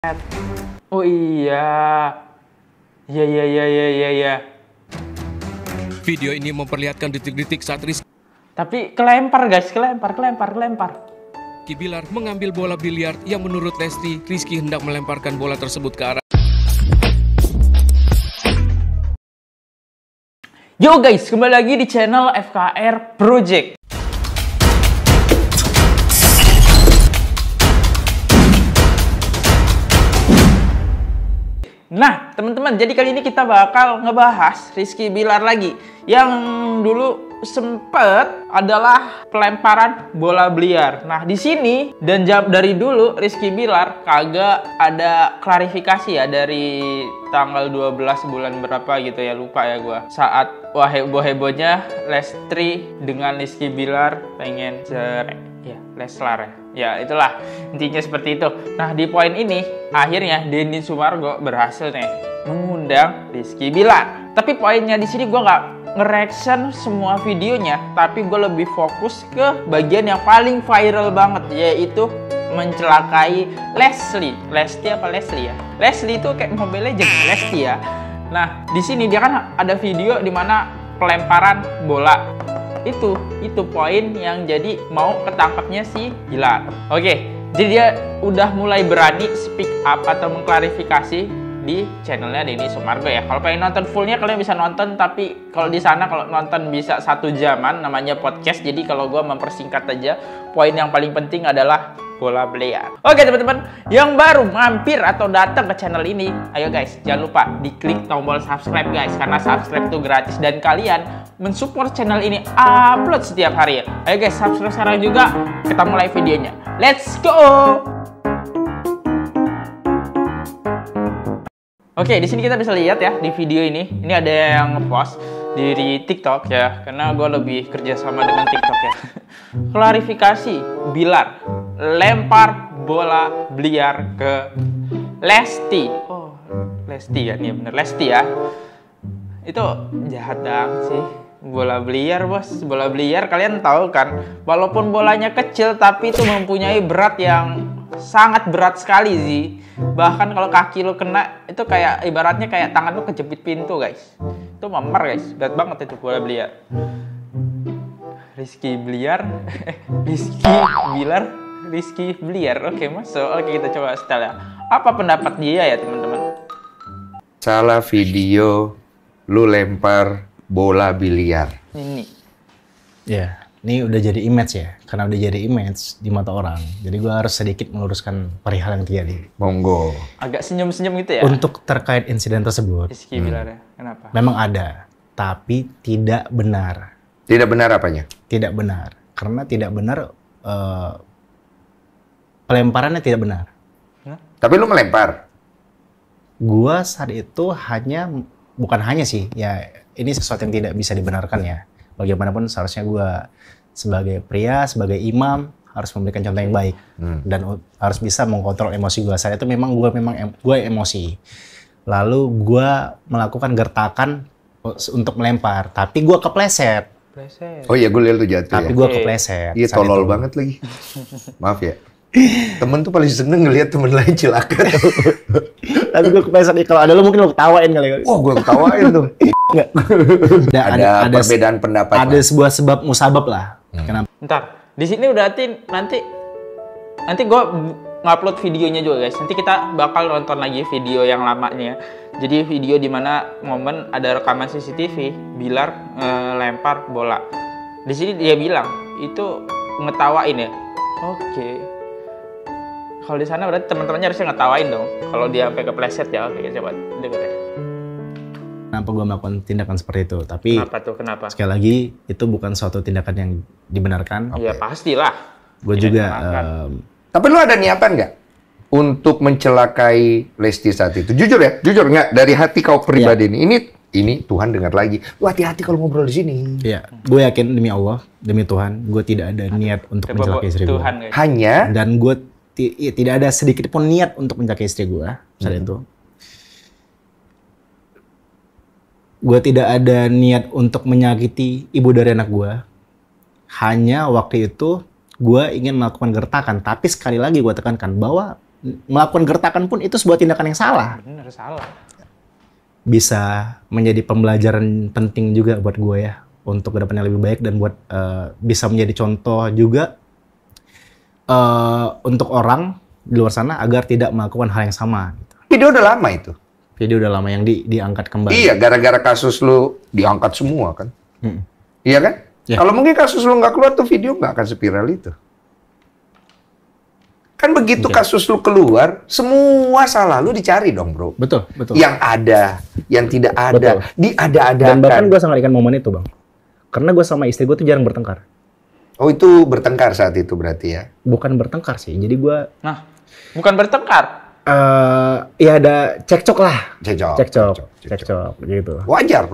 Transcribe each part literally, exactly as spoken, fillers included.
Oh iya. Iya iya iya iya iya iya. Video ini memperlihatkan detik-detik saat Rizky Tapi kelempar guys, kelempar, kelempar, kelempar. Bilar mengambil bola biliar yang menurut Lesti, Rizky hendak melemparkan bola tersebut ke arah. Yo guys, kembali lagi di channel F K R Project. Nah, teman-teman, jadi kali ini kita bakal ngebahas Rizky Bilar lagi. Yang dulu sempet adalah pelemparan bola biliar. Nah, di sini dan jam dari dulu Rizky Bilar kagak ada klarifikasi ya dari tanggal dua belas bulan berapa gitu ya, lupa ya gua. Saat wah heboh-hebohnya Lesti dengan Rizky Bilar pengen cerai. Ya, Leslar ya. Ya, itulah intinya seperti itu. Nah, di poin ini akhirnya Denny Sumargo berhasil nih mengundang Rizky Bilar. Tapi poinnya di sini gua nggak nge-reaction semua videonya, tapi gue lebih fokus ke bagian yang paling viral banget, yaitu mencelakai Leslie. Lesti apa Leslie ya? Leslie itu kayak Mobile Legends, Lesti ya. Nah, di sini dia kan ada video di mana pelemparan bola. Itu, itu poin yang jadi mau ketangkapnya si Bilar. Oke, jadi dia udah mulai berani speak up atau mengklarifikasi di channelnya Denny Sumargo ya. Kalau pengen nonton fullnya kalian bisa nonton, tapi kalau di sana kalau nonton bisa satu jaman, namanya podcast. Jadi kalau gue mempersingkat aja, poin yang paling penting adalah bola biliar. Oke teman-teman, yang baru mampir atau datang ke channel ini, ayo guys, jangan lupa diklik tombol subscribe guys, karena subscribe itu gratis dan kalian mensupport channel ini upload setiap hari ya. Ayo guys, subscribe sekarang juga. Kita mulai videonya. Let's go. Oke, di sini kita bisa lihat ya di video ini. Ini ada yang ngepost di TikTok ya, karena gue lebih kerja sama dengan TikTok ya. Klarifikasi Bilar lempar bola biliar ke Lesti. Oh, Lesti ya, nih bener Lesti ya. Itu jahat dong sih. Bola biliar bos, bola biliar kalian tahu kan, walaupun bolanya kecil tapi itu mempunyai berat yang sangat berat sekali sih. Bahkan kalau kaki lo kena itu kayak ibaratnya kayak tangan lo kejepit pintu guys. Itu memer guys, berat banget itu bola biliar. Rizky Bilar, Rizky Bilar, Rizky Bilar. Oke masuk, oke kita coba setel ya. Apa pendapat dia ya teman-teman? Salah video, lu lempar bola biliar. Ini. Ya, ini udah jadi image ya. Karena udah jadi image di mata orang. Jadi gue harus sedikit meluruskan perihal yang terjadi. Monggo. Agak senyum-senyum gitu ya? Untuk terkait insiden tersebut. Rizky Bilar ya, kenapa? Memang ada, tapi tidak benar. Tidak benar apanya? Tidak benar. Karena tidak benar, uh, pelemparannya tidak benar. Hah? Tapi lu melempar? Gua saat itu hanya, bukan hanya sih, ya ini sesuatu yang tidak bisa dibenarkan ya. Bagaimanapun seharusnya gue sebagai pria, sebagai imam harus memberikan contoh yang baik hmm. dan harus bisa mengkontrol emosi gue. Saat itu memang gue memang em, gue emosi. Lalu gue melakukan gertakan untuk melempar, tapi gue kepleset. Pleset. Oh iya, gue lihat tuh jatuh. Tapi ya? gue kepleset. Iya tolol banget lagi. Maaf ya. Temen tuh paling seneng ngelihat temen lain celaka. Tapi gue kepleset nih. Kalau ada lo mungkin lo ketawain kali. Oh gue ketawain tuh. Enggak. ada, ada, ada perbedaan pendapat. Ada lah. sebuah sebab musabab lah. Hmm. Kenapa? Ntar, di sini berarti nanti nanti gue ngupload videonya juga guys. Nanti kita bakal nonton lagi video yang lamanya. Jadi video dimana momen ada rekaman C C T V Bilar e, lempar bola. Di sini dia bilang itu ngetawain ya. Oke. Kalau di sana berarti teman-temannya harusnya ngetawain dong. Kalau dia sampai kepleset ya. Oke, coba denger ya. Kenapa gue melakukan tindakan seperti itu? Tapi Kenapa tuh? Kenapa? sekali lagi itu bukan suatu tindakan yang dibenarkan. Iya pastilah. Gue juga. Um, Tapi lu ada niatan nggak untuk mencelakai Lesti saat itu? Jujur ya, jujur nggak dari hati kau pribadi ya. ini. Ini ini Tuhan dengar lagi. Lu hati-hati kalau ngobrol di sini. Iya, gue yakin demi Allah, demi Tuhan, gue tidak ada niat untuk mencelakai istri gue. Hanya. Dan gue ya, tidak ada sedikit pun niat untuk mencelakai istri gue saat hmm. itu. Gue tidak ada niat untuk menyakiti ibu dari anak gue. Hanya waktu itu gue ingin melakukan gertakan. Tapi sekali lagi gue tekankan bahwa melakukan gertakan pun itu sebuah tindakan yang salah. Bener, salah. Bisa menjadi pembelajaran penting juga buat gue ya, untuk kedepannya lebih baik dan buat uh, bisa menjadi contoh juga uh, untuk orang di luar sana agar tidak melakukan hal yang sama. Gitu. Video udah lama itu. Video udah lama yang di, diangkat kembali. Iya, gara-gara kasus lu diangkat semua kan. Hmm. Iya kan? Ya. Kalau mungkin kasus lu nggak keluar tuh video nggak akan seviral itu. Kan begitu Okay. kasus lu keluar, semua salah lu dicari dong, bro. Betul, betul. Yang ada, yang tidak ada, Betul. diada-adakan. Dan bahkan gue sangat ingat momen itu, Bang. Karena gue sama istri gue tuh jarang bertengkar. Oh, itu bertengkar saat itu berarti ya? Bukan bertengkar sih, jadi gue... Nah, bukan bertengkar. Uh, ya ada cekcok lah. Cekcok. Cekcok, cekcok, cekcok, gitu. Wajar.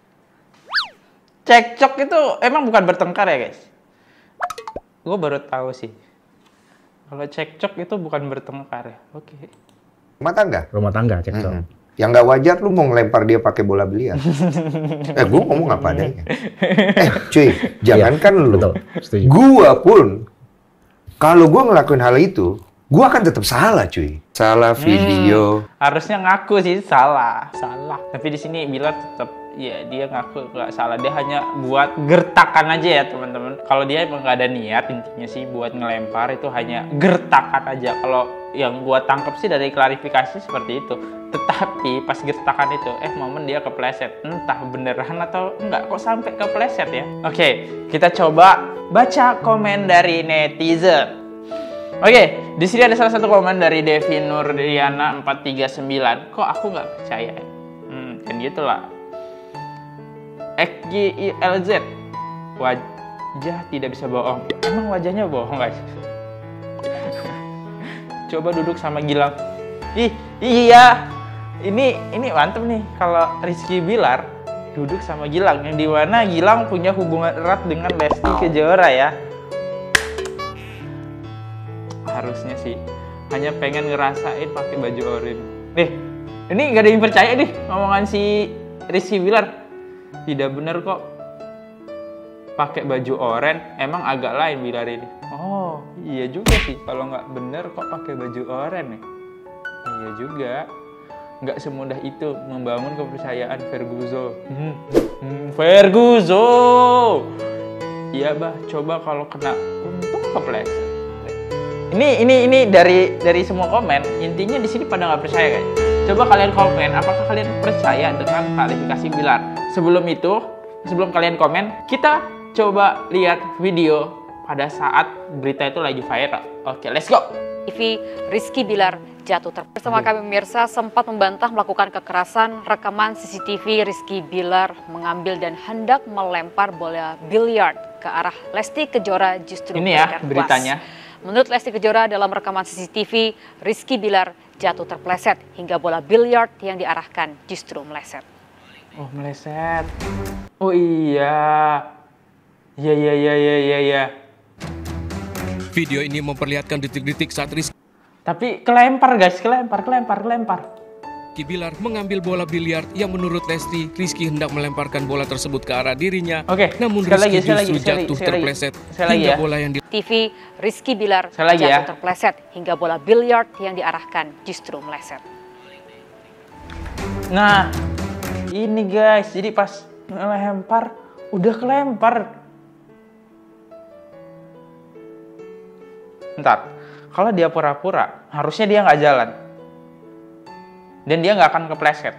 Cekcok itu emang bukan bertengkar ya, guys? Gue baru tahu sih. Kalau cekcok itu bukan bertengkar ya. Oke. Rumah tangga? Rumah tangga, cekcok. Hmm. Yang nggak wajar lu mau ngelempar dia pakai bola biliar. eh, gua ngomong apa adanya. Eh, cuy, jangankan lu. Betul, setuju. Gua pun, kalau gua ngelakuin hal itu, gua akan tetap salah, cuy. Salah video. Hmm, harusnya ngaku sih salah, salah. Tapi di sini Bilar tetap, ya dia ngaku nggak salah. Dia hanya buat gertakan aja ya teman-teman. Kalau dia emang nggak ada niat intinya sih buat ngelempar, itu hanya gertakan aja. Kalau yang gua tangkap sih dari klarifikasi seperti itu. Tetapi pas gertakan itu, eh momen dia kepleset. Entah beneran atau enggak, kok sampai kepleset ya. Oke, kita coba baca komen dari netizen. Oke, di sini ada salah satu komen dari Devi Nurdiana empat tiga sembilan. Kok aku nggak percaya? Hmm, dan gitulah. X G I L Z. Wajah tidak bisa bohong. Emang wajahnya bohong, guys? Coba duduk sama Gilang. Ih, iya. Ini ini mantep nih kalau Rizky Bilar duduk sama Gilang, yang dimana Gilang punya hubungan erat dengan Lesti Kejora ya. Harusnya sih hanya pengen ngerasain pakai baju oranye. Nih, ini gak ada yang percaya nih ngomongan si Rizky Bilar. Tidak bener kok pakai baju oranye, emang agak lain Bilar ini. Oh iya juga sih, kalau nggak bener kok pakai baju oranye nih. Iya juga, nggak semudah itu membangun kepercayaan Ferguson. Hmm. Hmm, Ferguson. Iya bah, coba kalau kena untung kepleset. Ini ini ini dari dari semua komen, intinya di sini pada nggak percaya guys. Coba kalian komen, apakah kalian percaya dengan klarifikasi Bilar? Sebelum itu, sebelum kalian komen, kita coba lihat video pada saat berita itu lagi viral. Oke, let's go. T V Rizky Bilar jatuh ter. Bersama kami pemirsa sempat membantah melakukan kekerasan. Rekaman C C T V Rizky Bilar mengambil dan hendak melempar bola biliar ke arah Lesti Kejora justru ini ya beredar beritanya. luas. Menurut Lesti Kejora dalam rekaman C C T V, Rizky Bilar jatuh terpleset hingga bola biliar yang diarahkan justru meleset. Oh, meleset. Oh iya. Iya iya iya iya iya iya. Video ini memperlihatkan detik-detik saat Rizky Tapi kelempar guys, kelempar, kelempar, kelempar. Bilar mengambil bola biliar yang menurut Lesti, Rizky hendak melemparkan bola tersebut ke arah dirinya. Oke, namun sekali Rizky lagi, sekali justru lagi, sekali jatuh lagi, terpleset sekali lagi hingga ya. bola yang di T V Rizky Bilar Sekali lagi jatuh ya. terpleset hingga bola biliar yang diarahkan justru meleset. Nah, ini guys, jadi pas ngelempar, udah kelempar. Bentar, kalau dia pura-pura, harusnya dia nggak jalan. Dan dia nggak akan kepleset.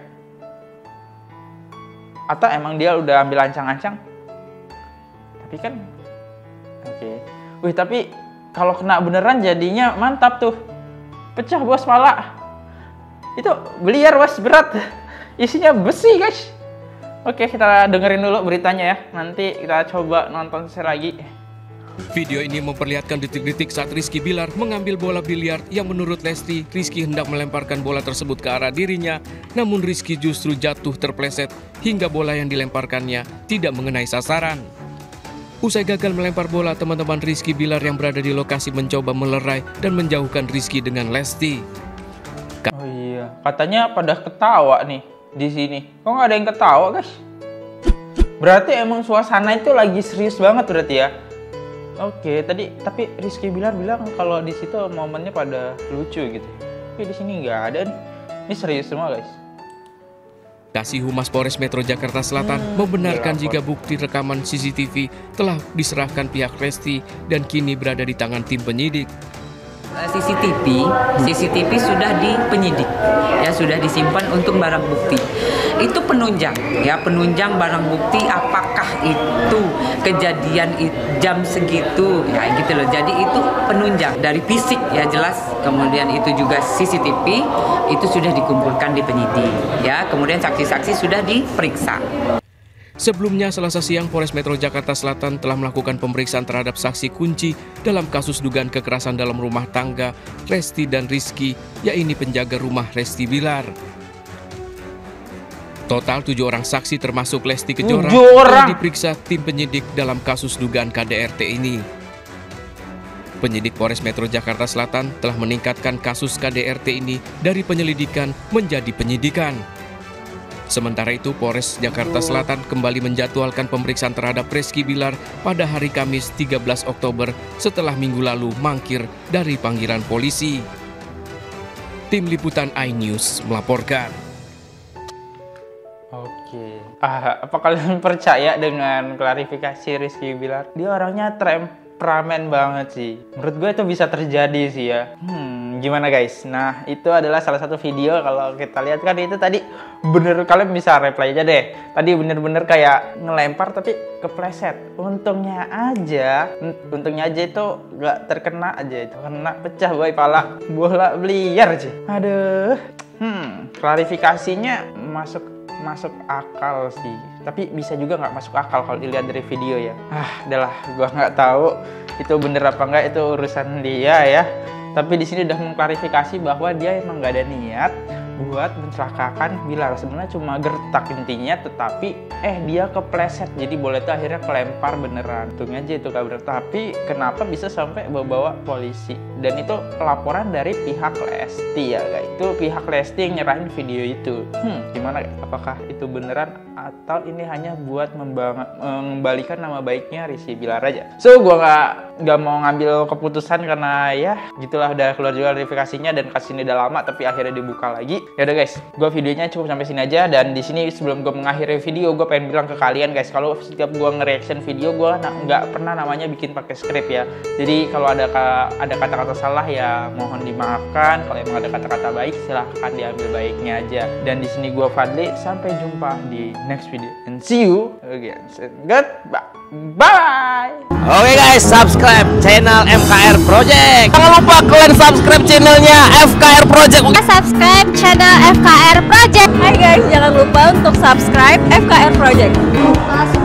Atau emang dia udah ambil ancang-ancang? Tapi kan, oke. Okay. Wih, tapi kalau kena beneran jadinya mantap tuh. Pecah bos pala. Itu biliar bos, berat. Isinya besi guys. Oke, kita dengerin dulu beritanya ya. Nanti kita coba nonton lagi. Video ini memperlihatkan detik-detik saat Rizky Bilar mengambil bola biliar yang menurut Lesti, Rizky hendak melemparkan bola tersebut ke arah dirinya, namun Rizky justru jatuh terpleset hingga bola yang dilemparkannya tidak mengenai sasaran. Usai gagal melempar bola, teman-teman Rizky Bilar yang berada di lokasi mencoba melerai dan menjauhkan Rizky dengan Lesti. Oh iya, katanya pada ketawa nih di sini. Kok nggak ada yang ketawa guys? Berarti emang suasana itu lagi serius banget berarti ya. Oke, tadi tapi Rizky Bilar bilang kalau di situ momennya pada lucu gitu. Tapi di sini nggak ada nih. Ini serius semua guys. Kasih Humas Polres Metro Jakarta Selatan Hmm, membenarkan dilapor. jika bukti rekaman C C T V telah diserahkan pihak Lesti dan kini berada di tangan tim penyidik. C C T V, C C T V sudah di penyidik, ya sudah disimpan untuk barang bukti. Itu penunjang, ya penunjang barang bukti apakah itu kejadian i- jam segitu, ya gitu loh. Jadi itu penunjang dari fisik ya jelas. Kemudian itu juga C C T V itu sudah dikumpulkan di penyidik, ya. Kemudian saksi-saksi sudah diperiksa. Sebelumnya, Selasa siang, Polres Metro Jakarta Selatan telah melakukan pemeriksaan terhadap saksi kunci dalam kasus dugaan kekerasan dalam rumah tangga Lesti dan Rizky, yaitu penjaga rumah Lesti Bilar. Total tujuh orang saksi termasuk Lesti Kejora Tujuh orang. telah diperiksa tim penyidik dalam kasus dugaan K D R T ini. Penyidik Polres Metro Jakarta Selatan telah meningkatkan kasus K D R T ini dari penyelidikan menjadi penyidikan. Sementara itu, Polres Jakarta Selatan kembali menjadwalkan pemeriksaan terhadap Rizky Bilar pada hari Kamis tiga belas Oktober setelah minggu lalu mangkir dari panggilan polisi. Tim Liputan iNews melaporkan. Oke. Ah, apa kalian percaya dengan klarifikasi Rizky Bilar? Dia orangnya temperamen banget sih. Menurut gue itu bisa terjadi sih ya. Hmm, gimana guys? Nah, itu adalah salah satu video kalau kita lihat kan itu tadi bener, kalian bisa replay aja deh. Tadi bener-bener kayak ngelempar tapi kepleset. Untungnya aja, untungnya aja itu gak terkena aja itu. Kena pecah boy pala bola biliar sih. Aduh. Hmm, klarifikasinya masuk masuk akal sih, tapi bisa juga nggak masuk akal kalau dilihat dari video ya. Ah, adalah gua nggak tahu itu bener apa enggak, itu urusan dia ya. Tapi di sini udah mengklarifikasi bahwa dia emang nggak ada niat buat mencelakakan Bilar. Sebenarnya cuma gertak intinya, tetapi eh dia kepleset, jadi bola itu akhirnya kelempar beneran. Untungnya aja itu kabar. Tapi kenapa bisa sampai bawa-bawa polisi? Dan itu laporan dari pihak Lesti ya guys. Itu pihak Lesti yang nyerahin video itu. Hmm, gimana? Apakah itu beneran atau ini hanya buat membang- mengembalikan nama baiknya Rizky Bilar aja? So gua nggak nggak mau ngambil keputusan karena ya gitulah, udah keluar juga klarifikasinya dan kasus ini udah lama tapi akhirnya dibuka lagi. Ya udah guys, gua videonya cukup sampai sini aja. Dan di sini sebelum gua mengakhiri video, gua pengen bilang ke kalian guys, kalau setiap gua nge-reaction video gua nggak pernah namanya bikin pakai script ya. Jadi kalau ada ada kata-kata salah ya mohon dimaafkan. Kalau emang ada kata-kata baik silahkan diambil baiknya aja. Dan di sini gua Fadli, sampai jumpa di next video and see you again. Goodbye. Bye. Oke guys, subscribe channel M K R Project. Jangan lupa kalian subscribe channelnya F K R Project. Subscribe channel F K R Project. Hai guys, jangan lupa untuk subscribe F K R Project.